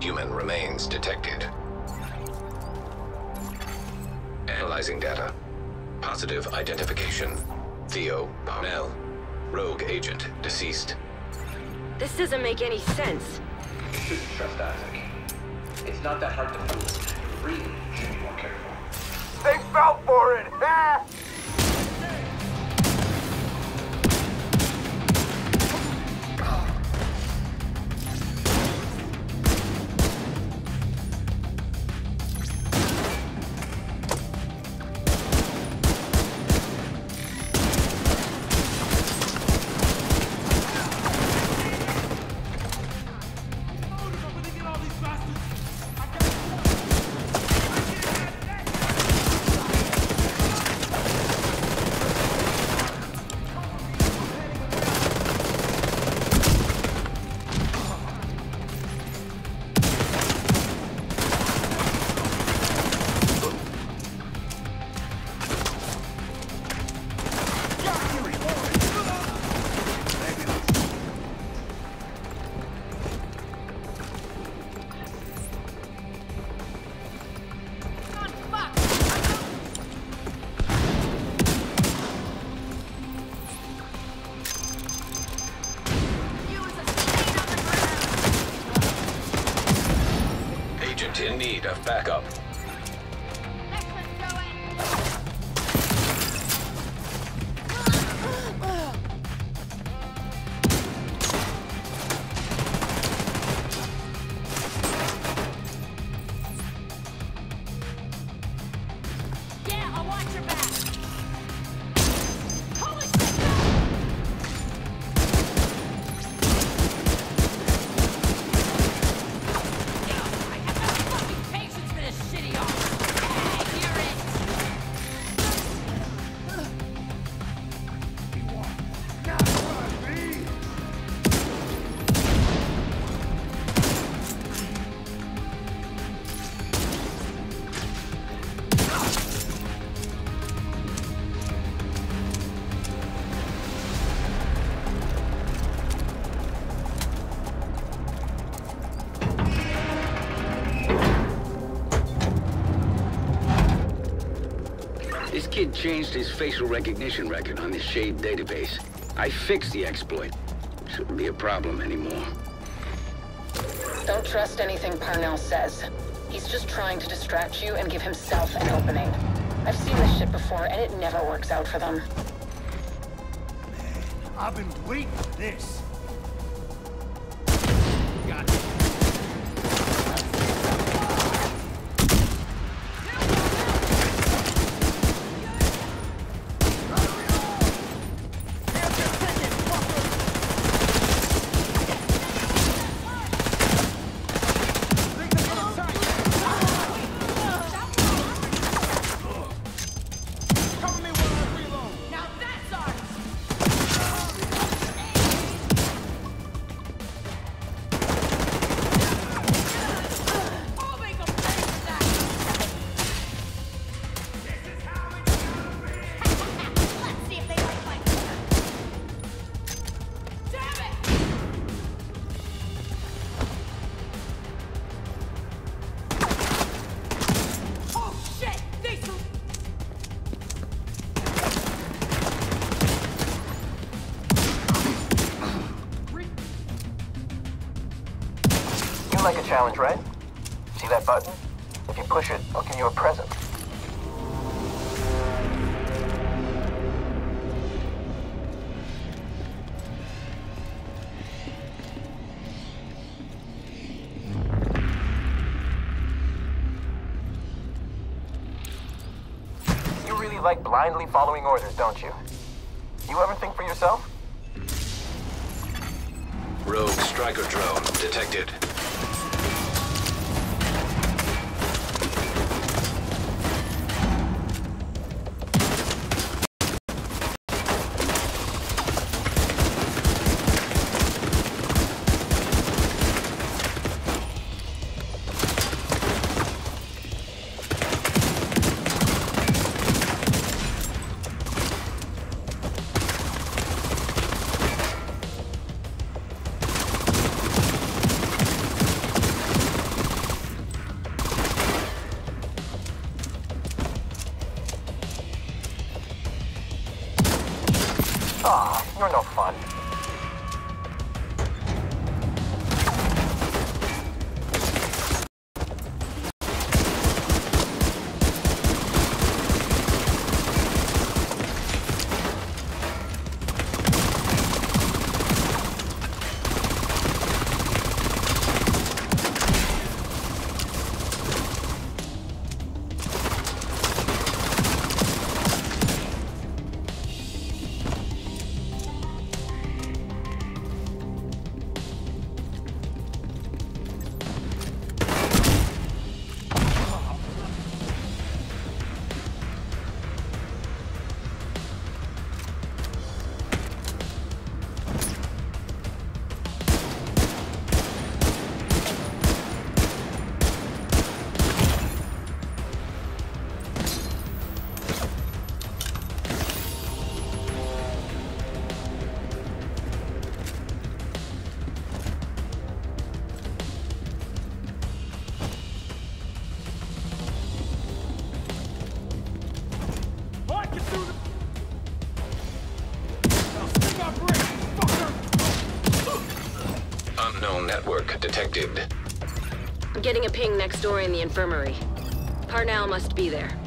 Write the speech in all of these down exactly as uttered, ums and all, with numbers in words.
Human remains detected. Analyzing data. Positive identification. Theo Parnell. Rogue agent, deceased. This doesn't make any sense. Shouldn't trust Isaac. It's not that hard to fool. You really should be more careful. They fell for it! Ah! In need of backup. Yeah, I'll watch your back. Holy This kid changed his facial recognition record on the Shade database. I fixed the exploit. Shouldn't be a problem anymore. Don't trust anything Parnell says. He's just trying to distract you and give himself an opening. I've seen this shit before, and it never works out for them. Man, I've been waiting for this. Got it. Like a challenge, right? See that button? If you push it, I'll give you a present. You really like blindly following orders, don't you? You ever think for yourself? Rogue striker drone detected. Aw, you're no fun. Unknown network detected. I'm getting a ping next door in the infirmary. Parnell must be there.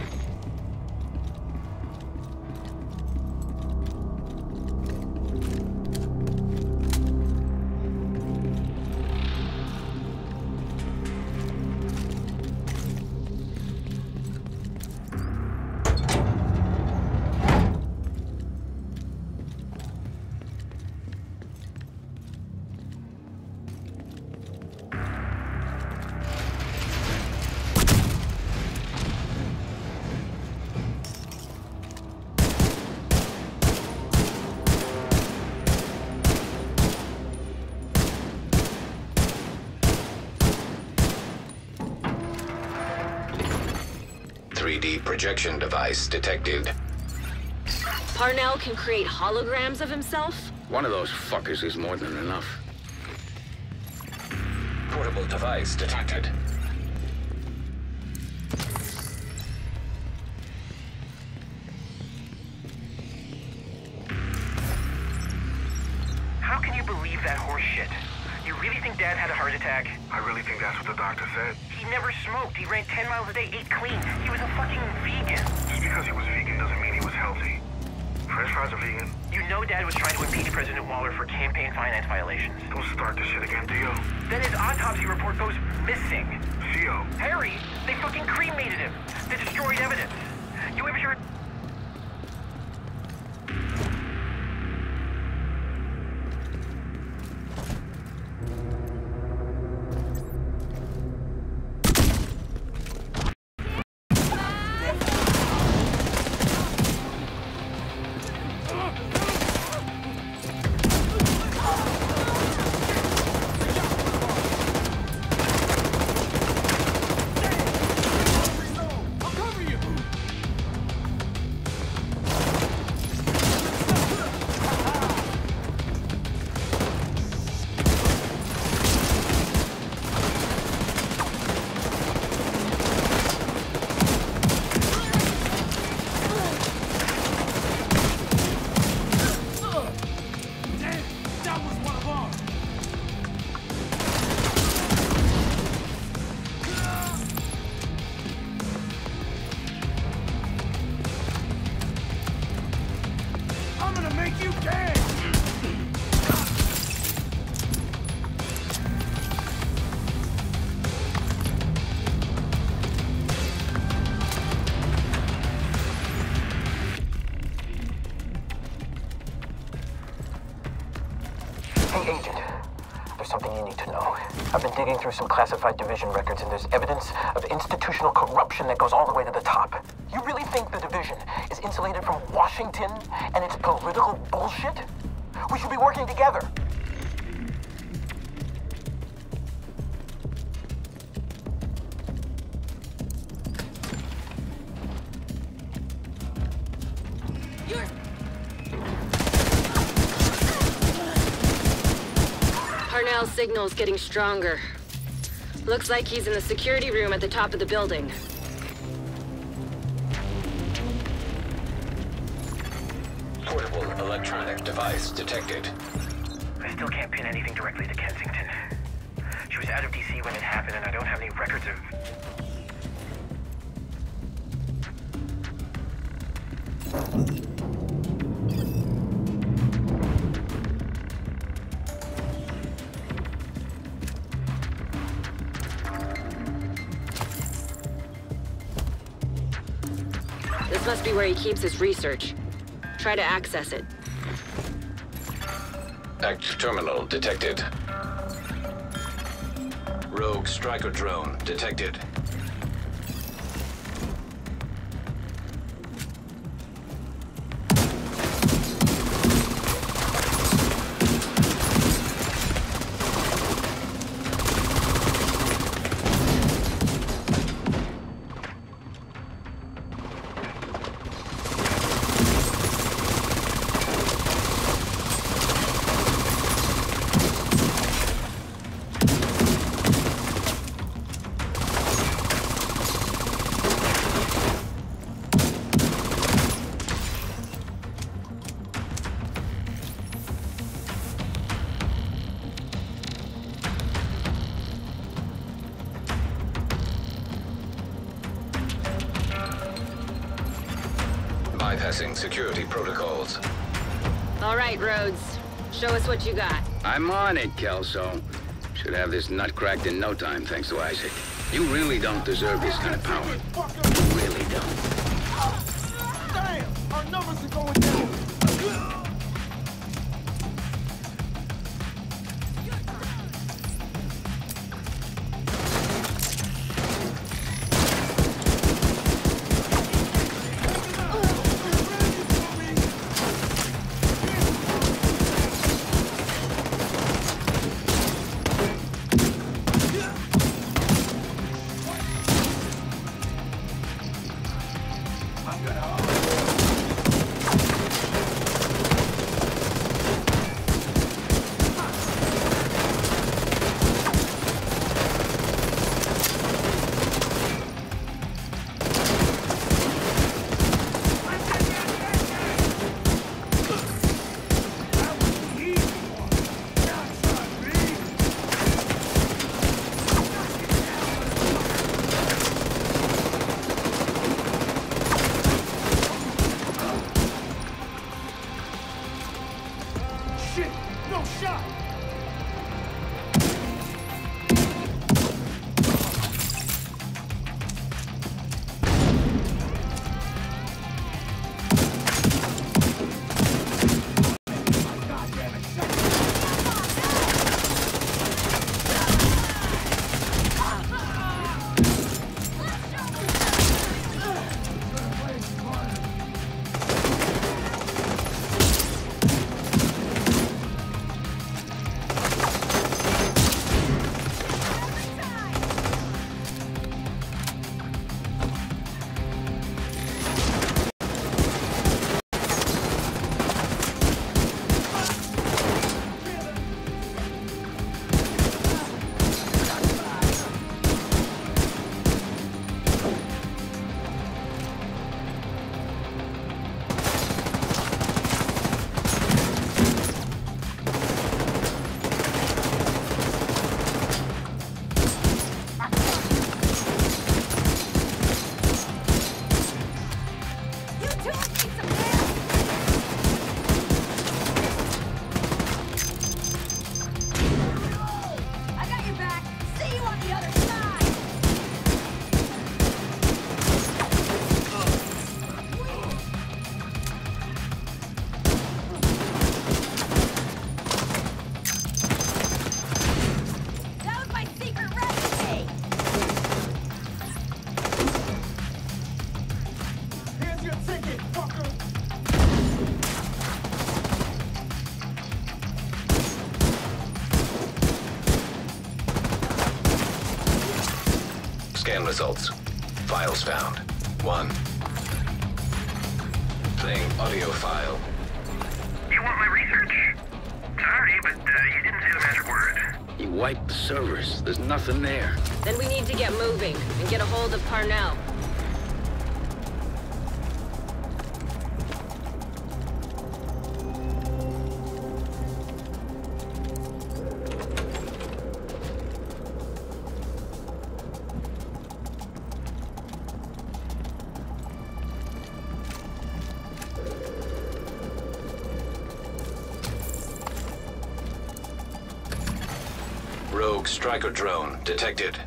three D projection device detected. Parnell can create holograms of himself? One of those fuckers is more than enough. Portable device detected. How can you believe that horse shit? You really think Dad had a heart attack? I really think that's what the doctor said. He never smoked. He ran ten miles a day, ate clean. He was a fucking vegan. Just because he was vegan doesn't mean he was healthy. French fries are vegan. You know Dad was trying to impeach President Waller for campaign finance violations. Don't start this shit again, Theo. Then his autopsy report goes missing. Theo. Harry, they fucking cremated him. They destroyed evidence. You ever hear... Hey, Agent. There's something you need to know. I've been digging through some classified division records, and there's evidence of institutional corruption that goes all the way to the top. You really think the division is insulated from Washington and its political bullshit? We should be working together. Parnell's signal's getting stronger. Looks like he's in the security room at the top of the building. Portable Electronic device detected. I still can't pin anything directly to Kensington. She was out of D C when it happened, and I don't have any records of... This must be where he keeps his research. Try to access it. Act terminal detected. Rogue striker drone detected. Bypassing security protocols. All right, Rhodes. Show us what you got. I'm on it, Kelso. Should have this nut cracked in no time, thanks to Isaac. You really don't deserve this kind of power. You really don't. Damn! Our numbers are going down! Scan results. Files found. One. Playing audio file. You want my research? Sorry, but uh, you didn't say the magic word. You wiped the servers. There's nothing there. Then we need to get moving and get a hold of Parnell. Rogue striker drone detected.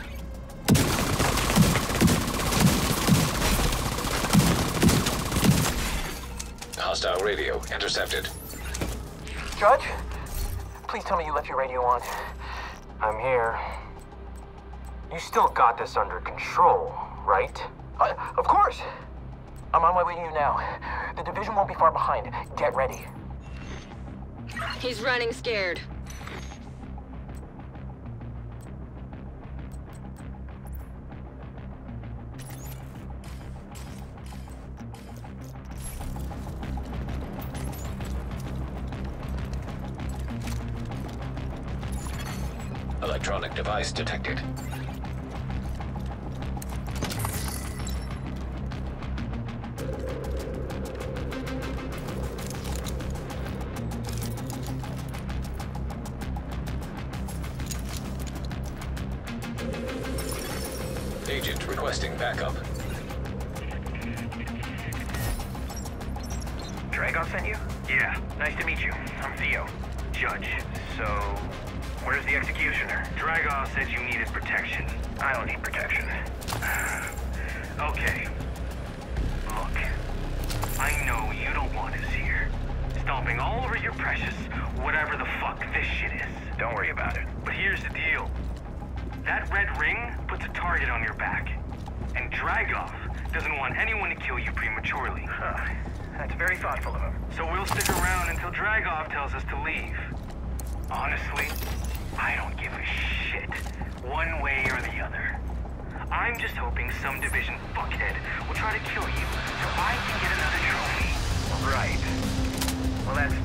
Hostile radio intercepted. Judge? Please tell me you left your radio on. I'm here. You still got this under control, right? Uh, of course! I'm on my way to you now. The division won't be far behind. Get ready. He's running scared. Electronic device detected. Agent requesting backup. Dragon sent you? Yeah, nice to meet you. I'm Theo. Judge. So, where's the executioner? Dragon said you needed protection. I don't need protection. Okay. Look, I know you don't want us here. Stomping all over your precious, whatever the fuck this shit is. Don't worry about it. But here's the deal. That red ring puts a target on your back. And Dragov doesn't want anyone to kill you prematurely. Huh. That's very thoughtful of him. So we'll stick around until Dragov tells us to leave. Honestly, I don't give a shit, one way or the other. I'm just hoping some division fuckhead will try to kill you so I can get another trophy. Right. Well, that's...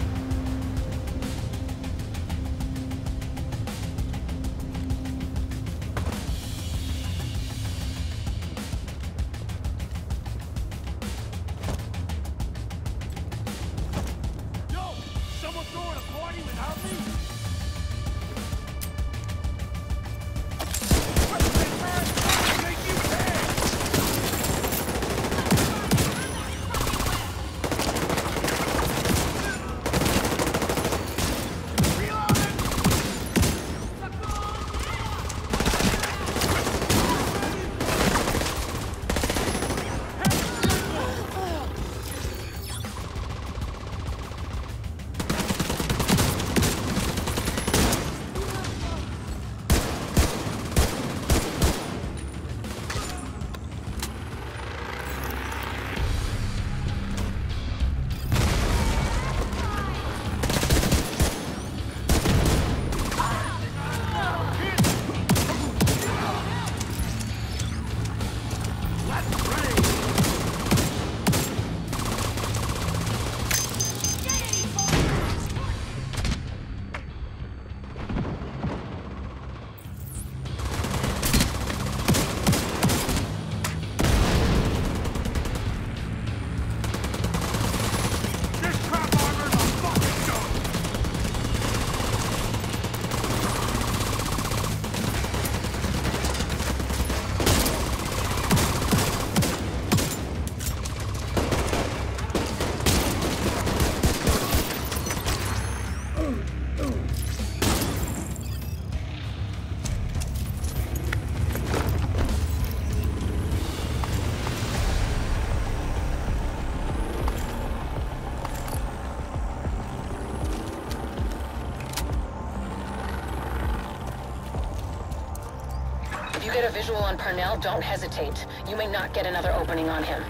If you get a visual on Parnell, don't hesitate. You may not get another opening on him.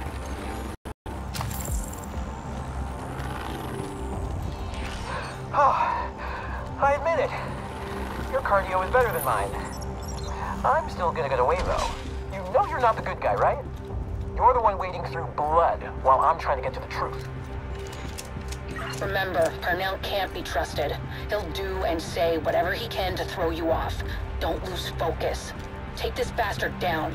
Oh, I admit it. Your cardio is better than mine. I'm still gonna get away, though. You know you're not the good guy, right? You're the one wading through blood while I'm trying to get to the truth. Remember, Parnell can't be trusted. He'll do and say whatever he can to throw you off. Don't lose focus. Take this bastard down.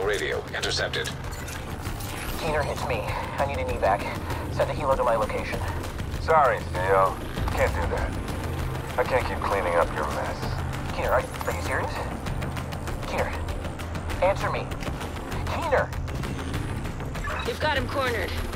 radio. Intercepted. Keener, it's me. I need an evac. Send a helo to my location. Sorry, Theo. Can't do that. I can't keep cleaning up your mess. Keener, are, are you serious? Keener, answer me. Keener! You've got him cornered.